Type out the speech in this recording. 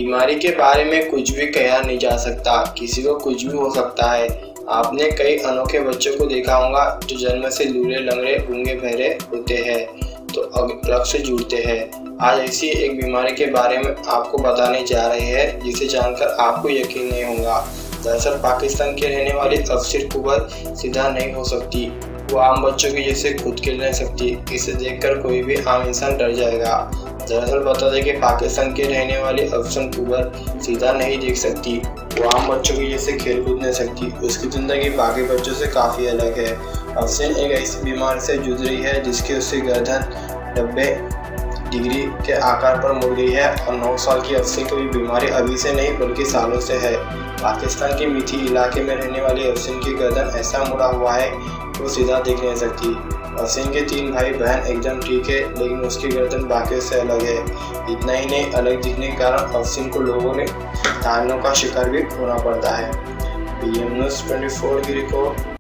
बीमारी के बारे में कुछ भी कहा नहीं जा सकता, किसी को कुछ भी हो सकता है। आपने कई अनोखे बच्चों को देखा होगा जो जन्म से लूले लंगड़े गूंगे बहरे होते हैं तो अलग से जुड़ते हैं। आज ऐसी एक बीमारी के बारे में आपको बताने जा रहे हैं जिसे जानकर आपको यकीन नहीं होगा। दरअसल पाकिस्तान के रहने वाली अफसिन कुबर सीधा नहीं हो सकती। वो आम बच्चों की जैसे खुद खेल नहीं सकती। इसे देखकर कोई भी आम इंसान डर जाएगा। दरअसल बता दें कि पाकिस्तान के रहने वाली अफसिन कुबर सीधा नहीं देख सकती। वो आम बच्चों की जैसे खेल कूद नहीं सकती। उसकी ज़िंदगी बाकी बच्चों से काफ़ी अलग है। अफसिन एक ऐसी बीमारी से जूझ रही है जिसकी उसकी गर्दन 90 डिग्री के आकार पर मुड़ गई है और 9 साल की अफसिन को ये बीमारी अभी से नहीं बल्कि सालों से है। पाकिस्तान के मीठी इलाके में रहने वाली अफसिन की गर्दन ऐसा मुड़ा हुआ है कि वो सीधा देख नहीं सकती। अफसिन के 3 भाई बहन एकदम ठीक है, लेकिन उसकी गर्दन बाकियों से अलग है। इतना ही नहीं, अलग दिखने के कारण अफसिन को लोगों ने तानों का शिकार भी होना पड़ता है। PM News 24 की रिपोर्ट।